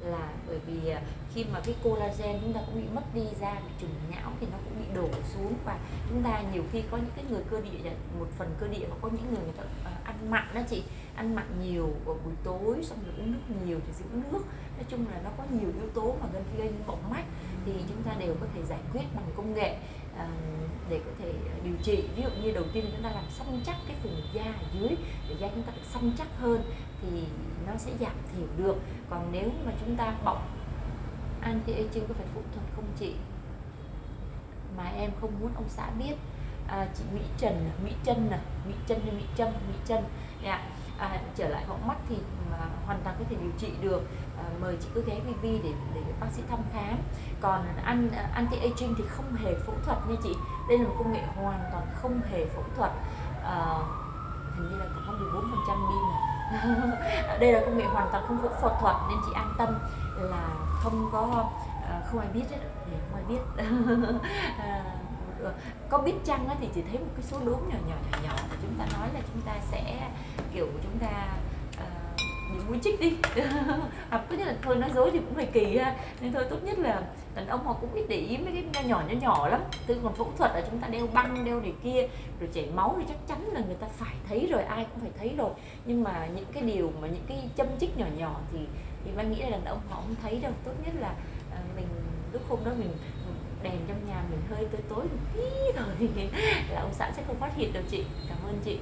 là bởi vì khi mà cái collagen chúng ta cũng bị mất đi, da bị trùng nhão thì nó cũng bị đổ xuống, và chúng ta nhiều khi có những cái người cơ địa, một phần cơ địa, và có những người người ta ăn mặn đó chị, ăn mặn nhiều vào buổi tối, xong rồi uống nước nhiều thì giữ nước, nói chung là nó có nhiều yếu tố mà gần gây bọng mạch, thì chúng ta đều có thể giải quyết bằng công nghệ à, để có thể điều trị. Ví dụ như đầu tiên chúng ta làm săn chắc cái phần da ở dưới để da chúng ta được săn chắc hơn thì nó sẽ giảm thiểu được. Còn nếu mà chúng ta bọng anti-aging có phải phẫu thuật không chị? Mà em không muốn ông xã biết. À, chị Mỹ Trần, Mỹ Trân nè, Mỹ Trân hay Mỹ Trâm, Mỹ Trân. Yeah. À, trở lại bọng mắt thì mà hoàn toàn có thể điều trị được. À, mời chị cứ ghé vê vê để để bác sĩ thăm khám. Còn an, anti-aging thì không hề phẫu thuật nha chị. Đây là một công nghệ hoàn toàn không hề phẫu thuật. À, hình như là có mười bốn phần trăm pin này. Đây là công nghệ hoàn toàn không phẫu thuật nên chị an tâm là không có không ai biết hết, không ai biết. À, có biết chăng thì chỉ thấy một cái số đốm nhỏ nhỏ nhỏ nhỏ và chúng ta nói là chúng ta sẽ kiểu chúng ta uh, bị mũi chích đi. Hoặc có nhất là thôi nói dối thì cũng hơi kỳ ha, nên thôi tốt nhất là đàn ông họ cũng ít để ý mấy cái nhỏ nhỏ nhỏ lắm. Từ còn phẫu thuật là chúng ta đeo băng đeo này kia rồi chảy máu thì chắc chắn là người ta phải thấy rồi, ai cũng phải thấy rồi, nhưng mà những cái điều mà những cái châm chích nhỏ nhỏ thì thì Mai nghĩ là đàn ông họ không thấy đâu. Tốt nhất là uh, mình lúc hôm đó mình đèn trong nhà mình hơi tối tối một tí thôi là ông xã sẽ không phát hiện được chị. Cảm ơn chị.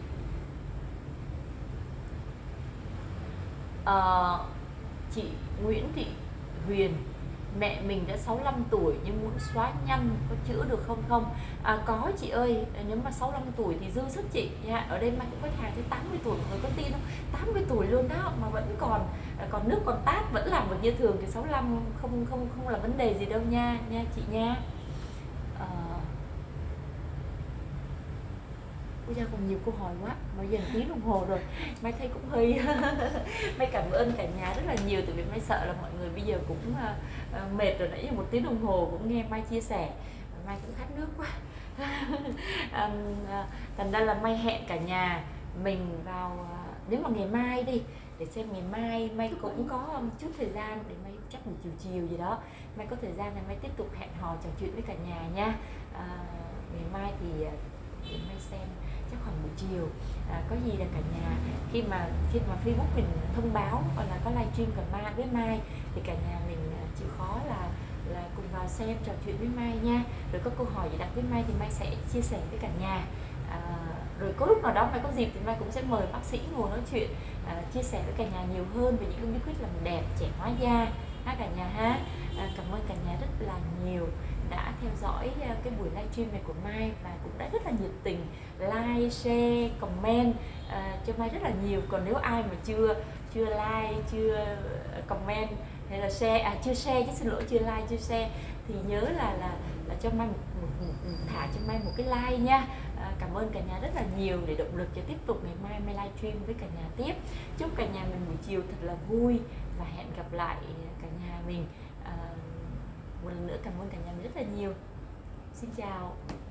À, chị Nguyễn Thị Huyền, mẹ mình đã sáu mươi lăm tuổi nhưng muốn xóa nhăn có chữa được không không? À, có chị ơi, nếu mà sáu mươi lăm tuổi thì dư sức chị nha. Ở đây Mai cũng có hàng tới tám mươi tuổi, người có tin không? tám mươi tuổi luôn đó mà vẫn còn còn nước còn tát, vẫn làm được như thường thì sáu mươi lăm không không không là vấn đề gì đâu nha nha chị nha. À, ôi da, còn nhiều câu hỏi quá mà giờ tiếng đồng hồ rồi, Mai thấy cũng hơi Mai cảm ơn cả nhà rất là nhiều, tại vì Mai sợ là mọi người bây giờ cũng uh, mệt rồi, nãy giờ một tiếng đồng hồ cũng nghe Mai chia sẻ, Mai cũng khát nước quá. um, uh, thành ra là Mai hẹn cả nhà mình vào uh, nếu mà ngày mai đi, để xem ngày mai Mai cũng có um, chút thời gian để Mai chắc buổi chiều chiều gì đó Mai có thời gian là Mai tiếp tục hẹn hò trò chuyện với cả nhà nha. Uh, ngày mai thì uh, để Mai xem chắc khoảng buổi chiều. À, có gì là cả nhà khi mà khi mà Facebook mình thông báo hoặc là có livestream cả Mai với Mai thì cả nhà mình chịu khó là là cùng vào xem trò chuyện với Mai nha. Rồi có câu hỏi gì đặt với Mai thì Mai sẽ chia sẻ với cả nhà. À, rồi có lúc nào đó Mai có dịp thì Mai cũng sẽ mời bác sĩ ngồi nói chuyện, à, chia sẻ với cả nhà nhiều hơn về những bí quyết làm đẹp trẻ hóa da ha cả nhà ha. À, cảm ơn cả nhà rất là nhiều đã theo dõi cái buổi livestream này của Mai và cũng đã rất là nhiệt tình like, share, comment uh, cho Mai rất là nhiều. Còn nếu ai mà chưa chưa like, chưa comment hay là share, à chưa share chứ xin lỗi, chưa like, chưa share thì nhớ là là, là cho Mai một, một, một, thả cho Mai một cái like nha. À, cảm ơn cả nhà rất là nhiều để động lực cho tiếp tục ngày mai Mai livestream với cả nhà tiếp. Chúc cả nhà mình buổi chiều thật là vui và hẹn gặp lại cả nhà mình. À, một lần nữa cảm ơn cả nhà mình rất là nhiều. Xin chào.